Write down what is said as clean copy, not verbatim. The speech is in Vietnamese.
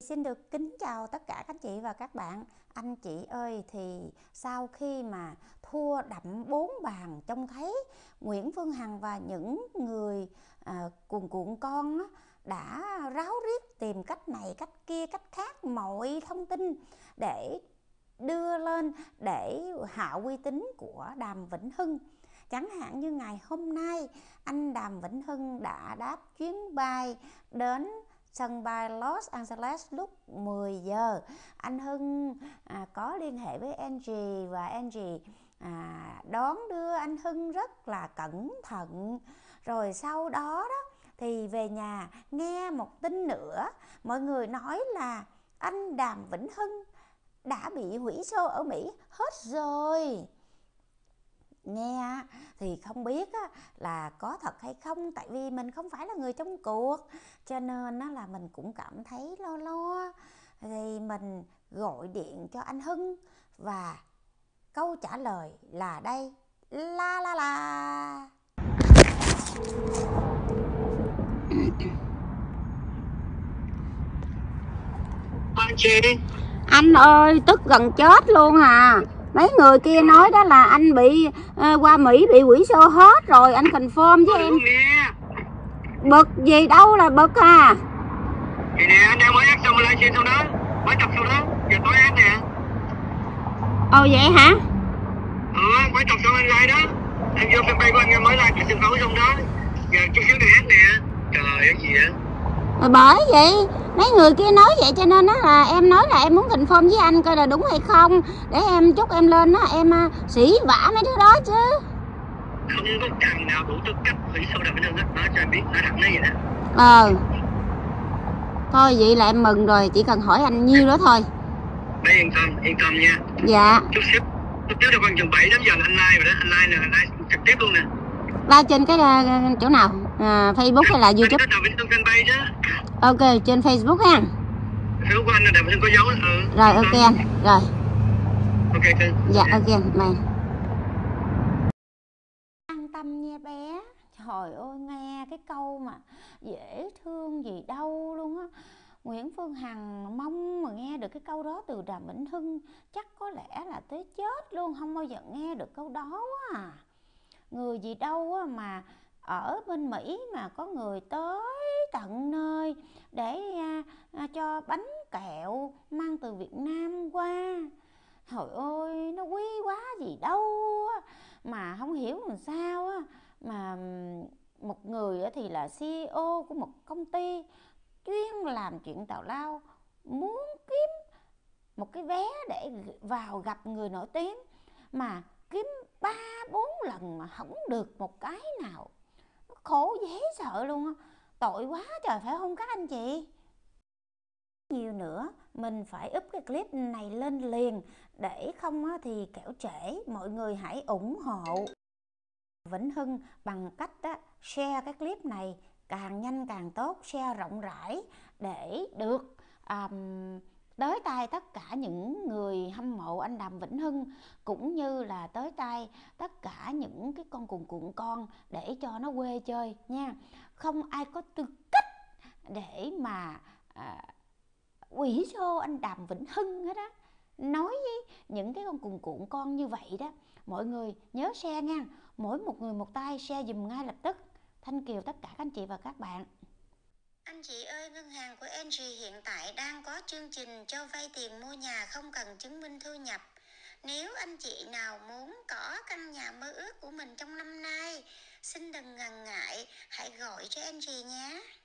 xin được kính chào tất cả các chị và các bạn. Anh chị ơi, thì sau khi mà thua đậm 4 bàn, trông thấy Nguyễn Phương Hằng và những người cuồn cuộn con đã ráo riết tìm cách này, cách kia, cách khác, mọi thông tin để đưa lên để hạ uy tín của Đàm Vĩnh Hưng. Chẳng hạn như ngày hôm nay, anh Đàm Vĩnh Hưng đã đáp chuyến bay đến sân bay Los Angeles lúc 10 giờ. Anh Hưng có liên hệ với Angie và Angie đón đưa anh Hưng rất là cẩn thận. Rồi sau đó thì về nhà nghe một tin nữa, mọi người nói là anh Đàm Vĩnh Hưng đã bị hủy show ở Mỹ hết rồi. Nghe thì không biết là có thật hay không, tại vì mình không phải là người trong cuộc, cho nên là mình cũng cảm thấy lo lo. Thì mình gọi điện cho anh Hưng và câu trả lời là đây, la la la. Anh ơi, tức gần chết luôn à. Mấy người kia nói đó là anh bị qua Mỹ bị quỷ xô hết rồi. Anh confirm với em. Bực gì đâu là bực à. Thì nè, anh đang mới hát xong livestream xong đó, mới tập xong đó, giờ tối hát nè. Ồ vậy hả? Mới tập xong anh live đó. Em vô fanpage của anh mới live từ sân khấu xong đó. Giờ chút xíu này hát nè. Trời ơi, cái gì vậy? Bởi vậy mấy người kia nói vậy cho nên là em nói là em muốn confirm với anh coi là đúng hay không, để em chúc em lên em sỉ vả mấy đứa đó chứ. Không có thằng nào đủ tư cách hủy show Đàm Vĩnh Hưng hết, nói cho em biết, nói thẳng nói vậy đó. Thôi vậy là em mừng rồi, chỉ cần hỏi anh nhiêu đó thôi. Đây yên tâm nha. Dạ. Chút xíu là khoảng chừng 7-8 giờ là anh live rồi đó, anh live nè, anh live trực tiếp luôn nè. Live trên cái chỗ nào? Facebook hay là YouTube? Đàm Vĩnh Hưng fanpage đó. Ok, trên Facebook ha. Facebook của anh là Đàm Vĩnh Hưng có dấu đó. Rồi ok anh. Rồi. Ok cưng. Dạ ok, bye. An tâm nha bé. Trời ơi, nghe cái câu mà dễ thương gì đâu luôn á. Nguyễn Phương Hằng mong mà nghe được cái câu đó từ Đàm Vĩnh Hưng chắc có lẽ là tới chết luôn, không bao giờ nghe được câu đó quá à. Người gì đâu mà ở bên Mỹ mà có người tới tận nơi để cho bánh kẹo mang từ Việt Nam qua. Trời ơi, nó quý quá gì đâu mà không hiểu làm sao mà một người thì là CEO của một công ty chuyên làm chuyện tào lao, muốn kiếm một cái vé để vào gặp người nổi tiếng mà kiếm 3-4 lần mà không được một cái nào. Nó khổ dễ sợ luôn á. Tội quá trời phải không các anh chị? Nhiều nữa, mình phải up cái clip này lên liền, để không thì kẻo trễ. Mọi người hãy ủng hộ Vĩnh Hưng bằng cách share cái clip này càng nhanh càng tốt, share rộng rãi để được tới tay tất cả những người hâm mộ anh Đàm Vĩnh Hưng, cũng như là tới tay tất cả những cái con cuồn cuộn con để cho nó quê chơi nha. Không ai có tư cách để mà quỷ show anh Đàm Vĩnh Hưng hết á. Nói với những cái con cuồn cuộn con như vậy đó, mọi người nhớ share nha. Mỗi một người một tay, share dùm ngay lập tức. Thanh kiều tất cả các anh chị và các bạn. Anh chị ơi, ngân hàng của Angie hiện tại đang có chương trình cho vay tiền mua nhà không cần chứng minh thu nhập. Nếu anh chị nào muốn có căn nhà mơ ước của mình trong năm nay, xin đừng ngần ngại, hãy gọi cho Angie nhé.